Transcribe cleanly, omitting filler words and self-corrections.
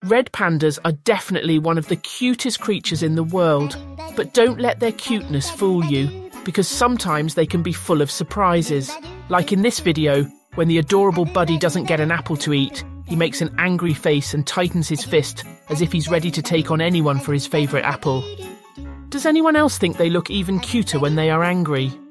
Red pandas are definitely one of the cutest creatures in the world, but don't let their cuteness fool you, because sometimes they can be full of surprises. Like in this video, when the adorable buddy doesn't get an apple to eat, he makes an angry face and tightens his fist as if he's ready to take on anyone for his favourite apple. Does anyone else think they look even cuter when they are angry?